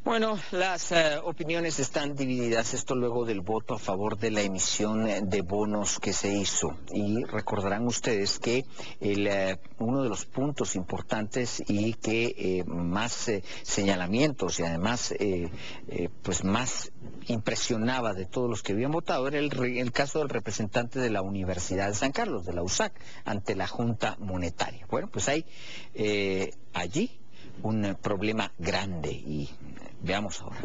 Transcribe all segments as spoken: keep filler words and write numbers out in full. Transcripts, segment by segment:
Bueno, las eh, opiniones están divididas, esto luego del voto a favor de la emisión de bonos que se hizo. Y recordarán ustedes que el, eh, uno de los puntos importantes y que eh, más eh, señalamientos y además eh, eh, pues más impresionaba de todos los que habían votado era el, el caso del representante de la Universidad de San Carlos, de la U S A C, ante la Junta Monetaria. Bueno, pues hay eh, allí un problema grande y veamos ahora.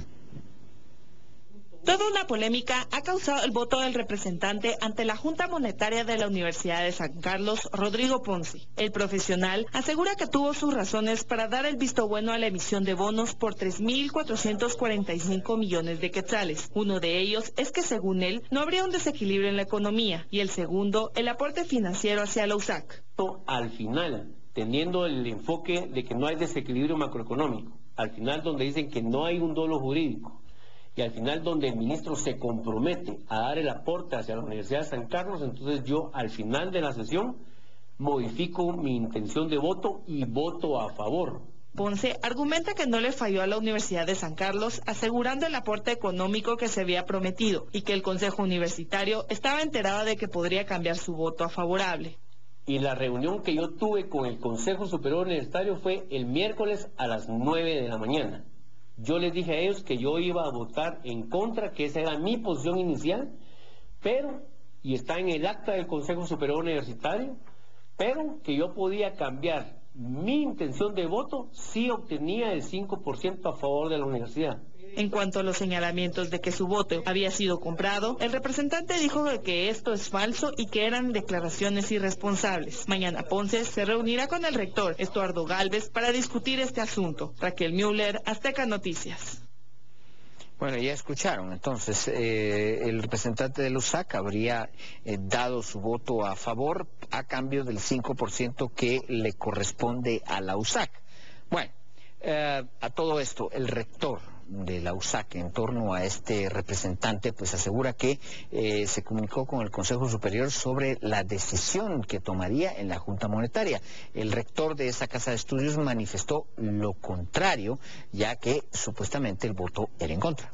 Toda una polémica ha causado el voto del representante ante la Junta Monetaria de la Universidad de San Carlos, Rodrigo Ponce. El profesional asegura que tuvo sus razones para dar el visto bueno a la emisión de bonos por tres mil cuatrocientos cuarenta y cinco millones de quetzales. Uno de ellos es que, según él, no habría un desequilibrio en la economía, y el segundo, el aporte financiero hacia la U S A C. Al final, teniendo el enfoque de que no hay desequilibrio macroeconómico, al final donde dicen que no hay un dolo jurídico, y al final donde el ministro se compromete a dar el aporte hacia la Universidad de San Carlos, entonces yo al final de la sesión modifico mi intención de voto y voto a favor. Ponce argumenta que no le falló a la Universidad de San Carlos, asegurando el aporte económico que se había prometido y que el Consejo Universitario estaba enterado de que podría cambiar su voto a favorable. Y la reunión que yo tuve con el Consejo Superior Universitario fue el miércoles a las nueve de la mañana. Yo les dije a ellos que yo iba a votar en contra, que esa era mi posición inicial, pero, y está en el acta del Consejo Superior Universitario, pero que yo podía cambiar mi intención de voto si obtenía el cinco por ciento a favor de la universidad. En cuanto a los señalamientos de que su voto había sido comprado, el representante dijo que esto es falso y que eran declaraciones irresponsables. Mañana Ponce se reunirá con el rector, Estuardo Gálvez, para discutir este asunto. Raquel Müller, Azteca Noticias. Bueno, ya escucharon, entonces, eh, el representante de la U S A C habría eh, dado su voto a favor a cambio del cinco por ciento que le corresponde a la U S A C. Bueno, eh, a todo esto, el rector de la U S A C en torno a este representante pues asegura que eh, se comunicó con el Consejo Superior sobre la decisión que tomaría en la Junta Monetaria. El rector de esa casa de estudios manifestó lo contrario, ya que supuestamente el voto era en contra.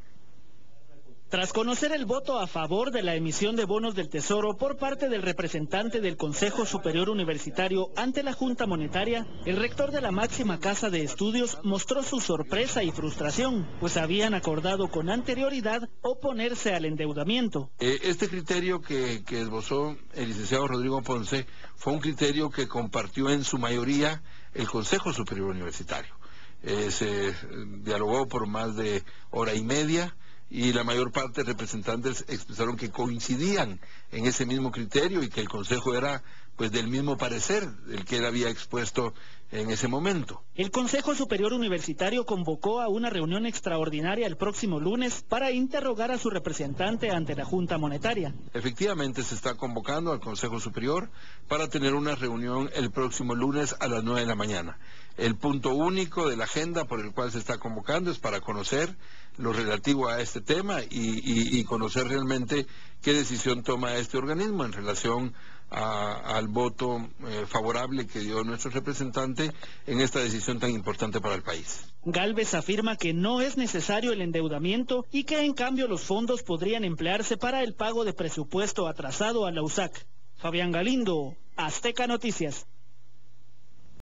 Tras conocer el voto a favor de la emisión de bonos del Tesoro por parte del representante del Consejo Superior Universitario ante la Junta Monetaria, el rector de la máxima casa de estudios mostró su sorpresa y frustración, pues habían acordado con anterioridad oponerse al endeudamiento. Este criterio que, que esbozó el licenciado Rodrigo Ponce fue un criterio que compartió en su mayoría el Consejo Superior Universitario. Eh, se dialogó por más de hora y media, y la mayor parte de representantes expresaron que coincidían en ese mismo criterio y que el Consejo era pues del mismo parecer, el que él había expuesto en ese momento. El Consejo Superior Universitario convocó a una reunión extraordinaria el próximo lunes para interrogar a su representante ante la Junta Monetaria. Efectivamente se está convocando al Consejo Superior para tener una reunión el próximo lunes a las nueve de la mañana. El punto único de la agenda por el cual se está convocando es para conocer lo relativo a este tema y, y, y conocer realmente qué decisión toma este organismo en relación a, al voto eh, favorable que dio nuestro representante en esta decisión tan importante para el país. Gálvez afirma que no es necesario el endeudamiento y que en cambio los fondos podrían emplearse para el pago de presupuesto atrasado a la U S A C. Fabián Galindo, Azteca Noticias.